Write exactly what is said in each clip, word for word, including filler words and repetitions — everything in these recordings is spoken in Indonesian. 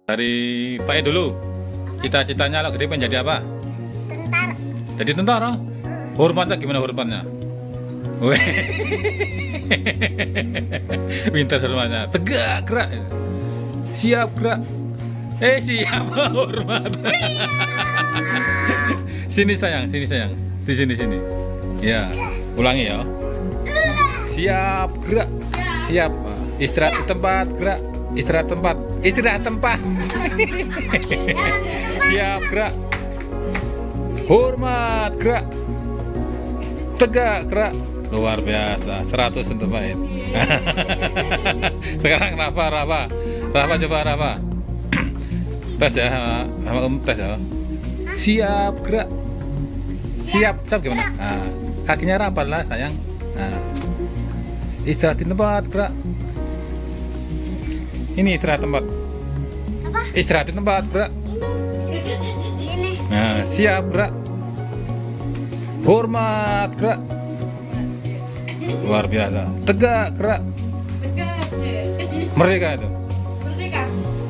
Dari Faid dulu. Cita-citanya kalau gede pengen jadi apa? Tentara. Jadi tentara. Hormatnya gimana hormatnya? Weh. Pintar hormatnya. Tegak gerak. Siap gerak. Eh siap hormat. Sini sayang, sini sayang. Di sini sini. Ya, ulangi ya. Siap gerak. Siap. Istirahat di tempat, gerak. Istirahat tempat. Istirahat tempat. Siap gerak. Hormat gerak. Tegak gerak. Luar biasa. seratus untuk Faid. Sekarang Rafa, Rafa. Rafa coba Rafa. Tes ya, sama Om tes ya. Siap gerak. Siap, siap gimana? Nah, kakinya rapat lah sayang. Nah, istirahat di tempat gerak. Ini istirahat tempat. Apa? Istirahat di tempat gerak. Ini. Nah, siap gerak. Hormat gerak. Luar biasa. Tegak gerak. Merdeka itu. Merdeka.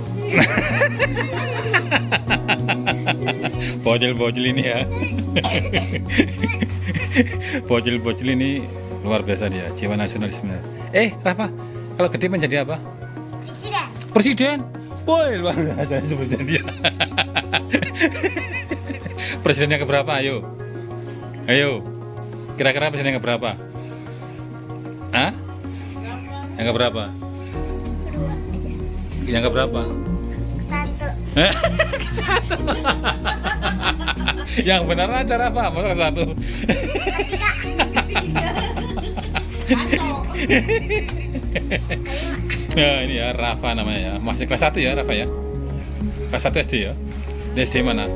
Bocil-bocil ini ya. Bocil-bocil ini luar biasa dia, jiwa nasionalisme. Eh, Rafa, kalau gede menjadi apa? Presiden. Presiden. Woi, luar biasa sebutnya dia. Presiden yang keberapa? Ayo. Ayo. Kira-kira presiden yang keberapa? Hah? Yang keberapa? Yang keberapa? Satu. Satu. Yang benar aja Rafa, masa satu. Nah ini ya Rafa namanya ya, masih kelas satu ya Rafa ya. Kelas satu S D ya. Di S D mana?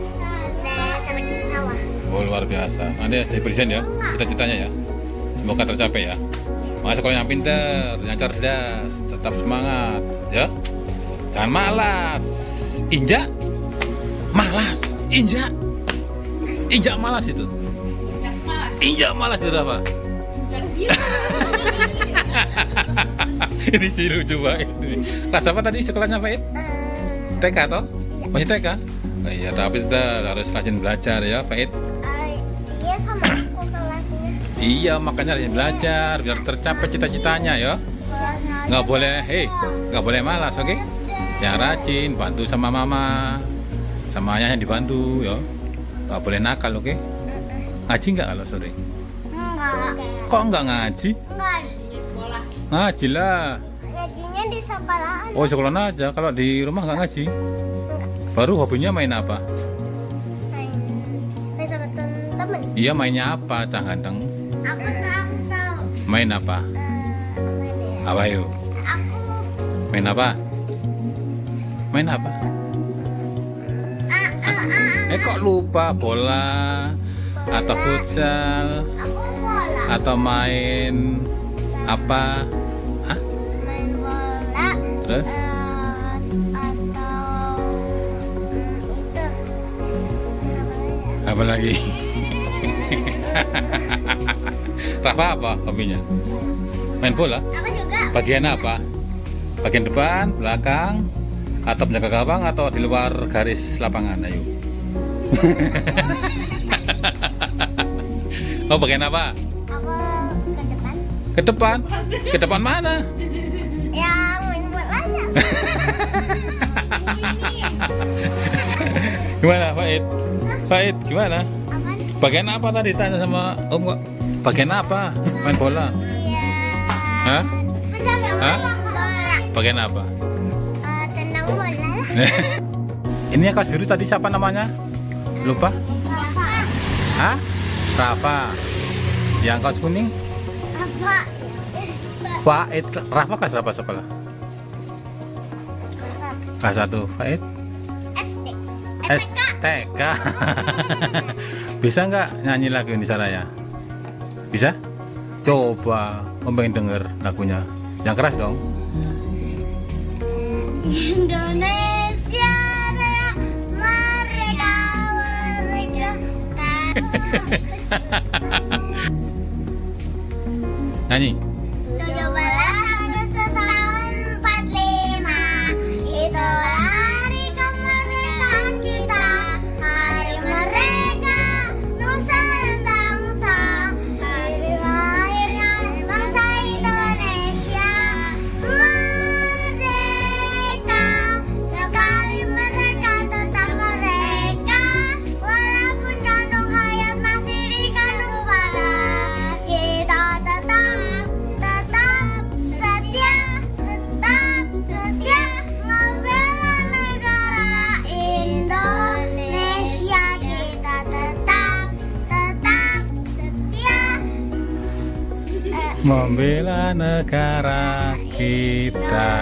Oh luar biasa. Nanti jadi presiden ya, cita-citanya ya. Semoga tercapai ya. Masuk sekolah yang pintar, yang cerdas, tetap semangat ya. Jangan malas. Injak malas. Injak. Injak malas itu. Injak malas itu apa? Ini sih lucu banget. Kelas apa tadi sekolahnya Faid? T K toh? Masih T K? Oh, iya, tapi kita harus rajin belajar ya Faid. Iya sama aku kelasnya. Iya, makanya rajin belajar biar tercapai cita-citanya ya. Nggak boleh, hei, nggak boleh malas, oke? Okay? Yang rajin, bantu sama mama, sama ayahnya dibantu ya. Nggak boleh nakal, oke? Okay? Ngaji nggak kalau sore? Enggak. Kok nggak ngaji? Enggak. Ngaji lah. Ngajinya di sekolah aja. Oh sekolah aja, kalau di rumah nggak ngaji. Baru hobinya main apa? Main. Main sama temen-temen. Iya mainnya apa, Cang Ganteng? Aku tahu. Main apa? Eh, main ya. Apa yuk? Aku. Main apa? Main apa? Ah, ah, ah. Eh kok lupa bola atau futsal Aku bola. atau main apa? Hah? Main bola. Terus? Eh, atau mm, itu. Apa lagi? Rafa apa hobinya? Main bola? Aku juga. Bagian apa? Bagian depan, belakang, atau penjaga gawang atau di luar garis lapangan? Ayo. Oh bagian apa? Aku ke depan. Ke depan? Ke depan mana? Yang main bolanya. Gimana Faid? Faid gimana? Apaan? Bagian apa tadi tanya sama Om kok? Bagian apa? Main bola? Iya. Hah? Penjaga Hah? bola. Bagian apa? Eh, tendang bola lah. Ini yang kelas biru tadi siapa namanya? Lupa? Apa? Hah? Rafa. Yang kaos kuning? Apa? Faid. Rafa kelas berapa sekolah? Masa Kelas satu. Faid? S D. S T K. Bisa nggak nyanyi lagu Indonesia Raya? Bisa? Coba. Om pengen denger lagunya. Yang keras dong. Indonesia Raya, merdeka, merdeka. Nyanyi. tujuh belas Agustus tahun empat puluh lima itulah membela negara kita.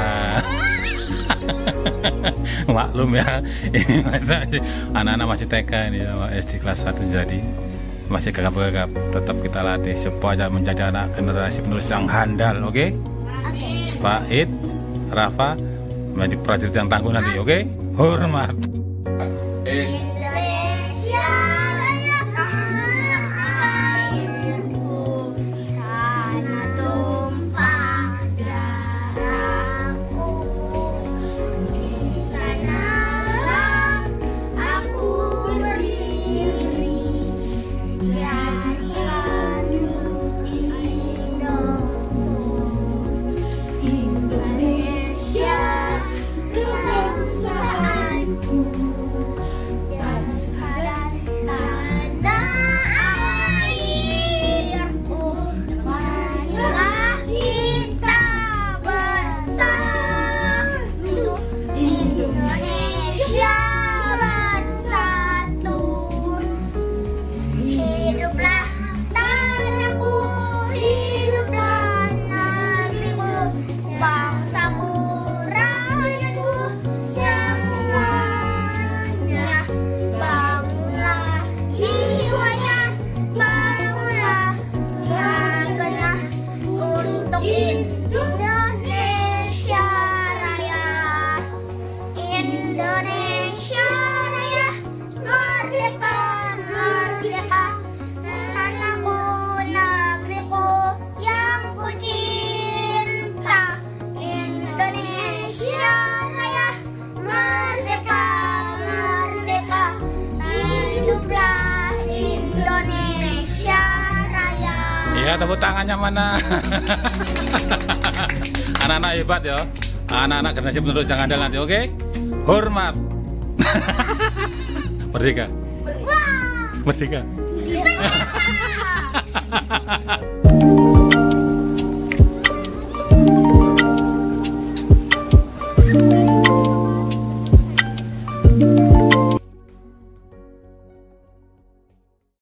Maklum ya, ini masa anak-anak masih T K ini ya, S D kelas satu, jadi masih gagap-gagap. Tetap kita latih supaya menjadi anak generasi penerus yang handal, oke? Okay? Oke. Pak Id, Rafa menjadi prajurit yang tangguh nanti, oke? Okay? Hormat. Indonesia Raya, airku, tanah tumpah darahku. Di sanalah aku berdiri, jadikan Indonesia kebangsaanku. Jangan sadar tanah airku, marilah kita bersatu, Indonesia bersatu. Hiduplah tanahku, hiduplah negeriku, bangsaku, rakyatku semuanya. Bangunlah jiwanya, bangunlah raganya untuk Indonesia Raya. Indonesia Raya, merdeka, merdeka, tanahku, negeriku yang ku cinta. Indonesia Raya, merdeka, merdeka, hiduplah Indonesia Raya. Iya, tepuk tangannya mana? Anak-anak hebat ya, anak-anak generasi penerus yang handal nanti, oke? Hormat. Merdeka. Wah! Merdeka. Merdeka!